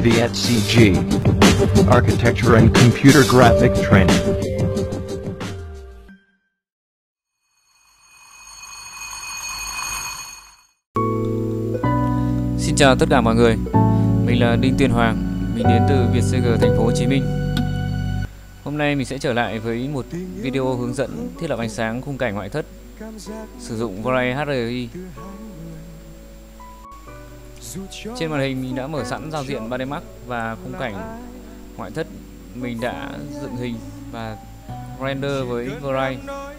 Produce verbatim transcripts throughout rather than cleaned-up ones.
V at C G, Architecture and Computer Graphics Training. Xin chào tất cả mọi người, mình là Đinh Tuyên Hoàng, mình đến từ Vietcg thành phố Hồ Chí Minh. Hôm nay mình sẽ trở lại với một video hướng dẫn thiết lập ánh sáng khung cảnh ngoại thất sử dụng Vari hát rờ i. Trên màn hình mình đã mở sẵn giao diện ba D Max và khung cảnh ngoại thất mình đã dựng hình và render với Vari.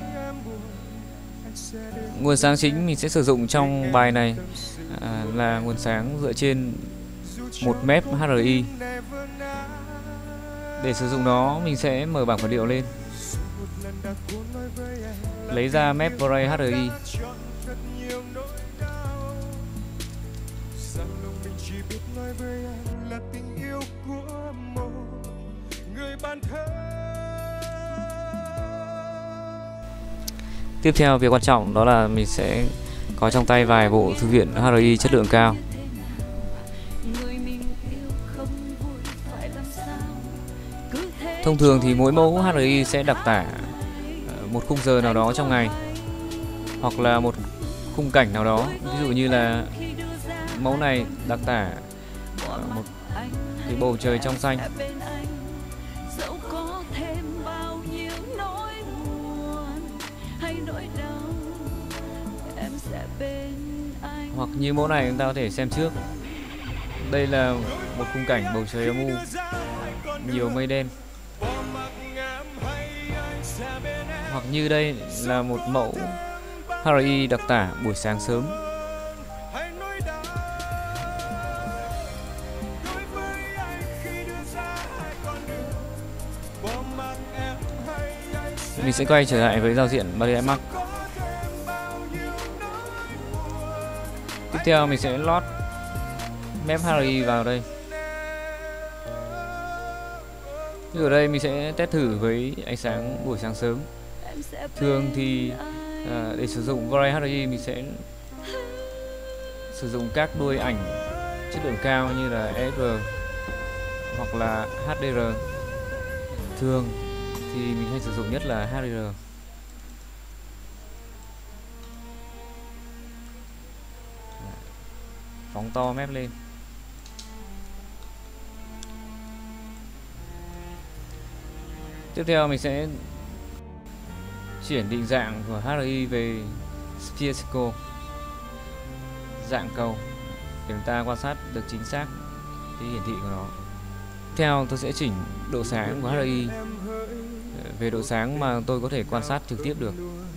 Nguồn sáng chính mình sẽ sử dụng trong bài này à, là nguồn sáng dựa trên một mép hát rờ i. Để sử dụng nó, mình sẽ mở bảng vật liệu lên, lấy ra mép Vari hát rờ i. Tiếp theo, việc quan trọng đó là mình sẽ có trong tay vài bộ thư viện hát rờ i chất lượng cao. Thông thường thì mỗi mẫu hát rờ i sẽ đặc tả một khung giờ nào đó trong ngày, hoặc là một khung cảnh nào đó. Ví dụ như là mẫu này đặc tả một cái bầu trời trong xanh. Hoặc như mẫu này chúng ta có thể xem trước. Đây là một khung cảnh bầu trời âm u, nhiều mây đen. Hoặc như đây là một mẫu hát rờ i đặc tả buổi sáng sớm. Mình sẽ quay trở lại với giao diện ba D Max. Tiếp theo mình sẽ lót mép hát rờ i vào đây. Ở đây mình sẽ test thử với ánh sáng buổi sáng sớm. Thường thì à, để sử dụng Vari hát rờ i mình sẽ sử dụng các đuôi ảnh chất lượng cao như là e ét rờ hoặc là hát đê rờ. Thường thì mình hay sử dụng nhất là hát đê rờ. Phóng to mép lên. Tiếp theo mình sẽ chuyển định dạng của hát rờ i về spherical, dạng cầu, để chúng ta quan sát được chính xác cái hiển thị của nó. Tiếp theo tôi sẽ chỉnh độ sáng của hát rờ i về độ sáng mà tôi có thể quan sát trực tiếp được.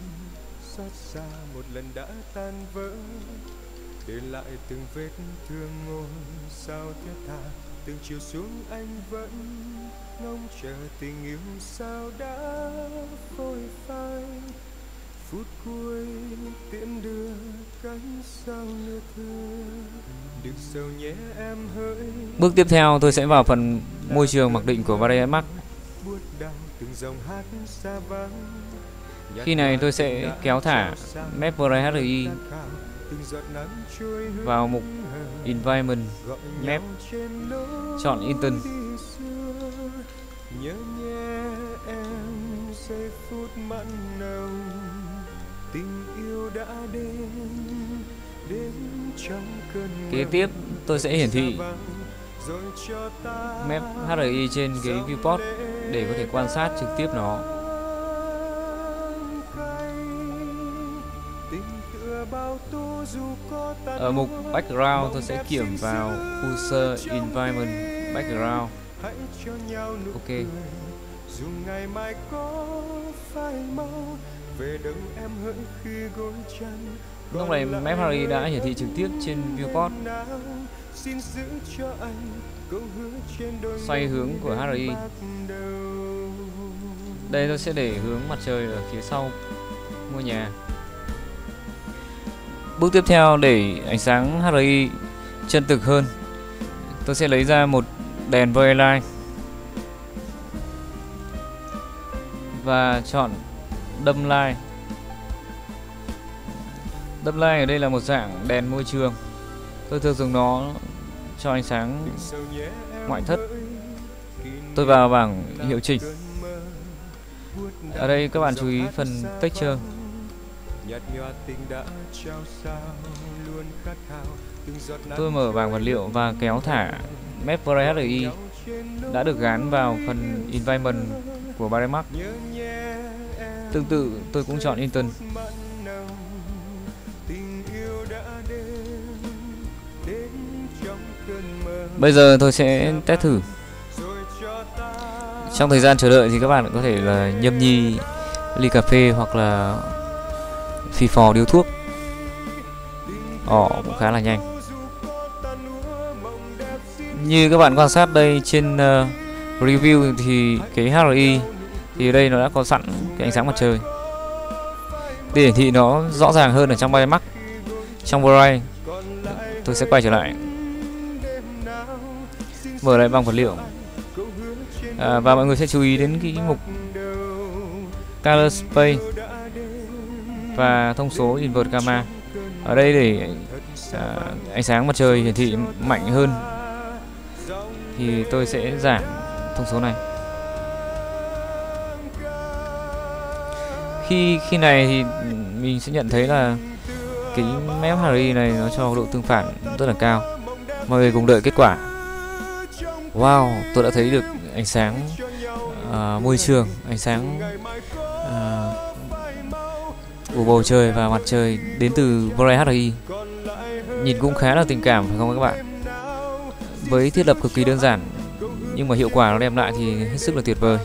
Để lại từng vết thương ngôn sao thiết tha, từng chiều xuống anh vẫn ngóng chờ tình yêu sao đã phôi phai. Phút cuối tiễn đưa cánh sao lưa thưa, đừng sầu nhé em hỡi. Bước tiếp theo tôi sẽ vào phần môi trường mặc định của Vari Max. Khi này tôi sẽ kéo thả map Vari hát rờ i vào mục Environment Map, chọn Intent. Kế tiếp tôi sẽ hiển thị map hát rờ i trên cái viewport để có thể quan sát trực tiếp nó. Ở mục Background tôi sẽ kiểm vào User Environment Background. Ok. Lúc này map hát rờ i đã hiển thị trực tiếp trên viewport. Xoay hướng của hát rờ i. Đây tôi sẽ để hướng mặt trời ở phía sau ngôi nhà. Bước tiếp theo để ánh sáng hát rờ i chân thực hơn, tôi sẽ lấy ra một đèn vê light và chọn Dim light. Dim light ở đây là một dạng đèn môi trường. Tôi thường dùng nó cho ánh sáng ngoại thất. Tôi vào bảng hiệu chỉnh. Ở đây các bạn chú ý phần texture. Tôi mở bảng vật liệu và kéo thả map Variax hát đê i đã được gắn vào phần environment của Varimax. Tương tự tôi cũng chọn Inton. Bây giờ tôi sẽ test thử. Trong thời gian chờ đợi thì các bạn có thể là nhâm nhi ly cà phê hoặc là phì phò điếu thuốc. Ồ, cũng khá là nhanh. Như các bạn quan sát đây trên uh, review thì cái hát rờ i thì ở đây nó đã có sẵn cái ánh sáng mặt trời để hiển thị nó rõ ràng hơn ở trong Varimax. Trong Variax tôi sẽ quay trở lại, mở lại bảng vật liệu, à, và mọi người sẽ chú ý đến cái mục Color Space và thông số Invert Gamma. Ở đây để à, ánh sáng mặt trời hiển thị mạnh hơn thì tôi sẽ giảm thông số này. Khi khi này thì mình sẽ nhận thấy là cái map hát rờ i này nó cho độ tương phản rất là cao. Mọi người cùng đợi kết quả. Wow, tôi đã thấy được ánh sáng uh, môi trường, ánh sáng uh, của bầu trời và mặt trời đến từ Variax hát rờ i. Nhìn cũng khá là tình cảm phải không các bạn? Với thiết lập cực kỳ đơn giản nhưng mà hiệu quả nó đem lại thì hết sức là tuyệt vời.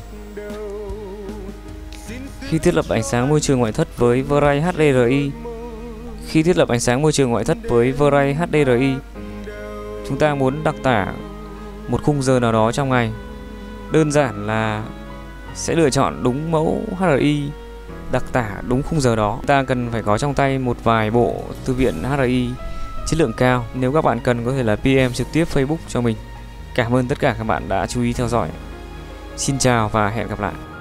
Khi thiết lập ánh sáng môi trường ngoại thất với Variax hát đê rờ i, khi thiết lập ánh sáng môi trường ngoại thất với Variax hát đê rờ i, chúng ta muốn đặc tả một khung giờ nào đó trong ngày, đơn giản là sẽ lựa chọn đúng mẫu hát rờ i đặc tả đúng khung giờ đó. Ta cần phải có trong tay một vài bộ thư viện hát rờ i chất lượng cao. Nếu các bạn cần có thể là pê em trực tiếp Facebook cho mình. Cảm ơn tất cả các bạn đã chú ý theo dõi. Xin chào và hẹn gặp lại.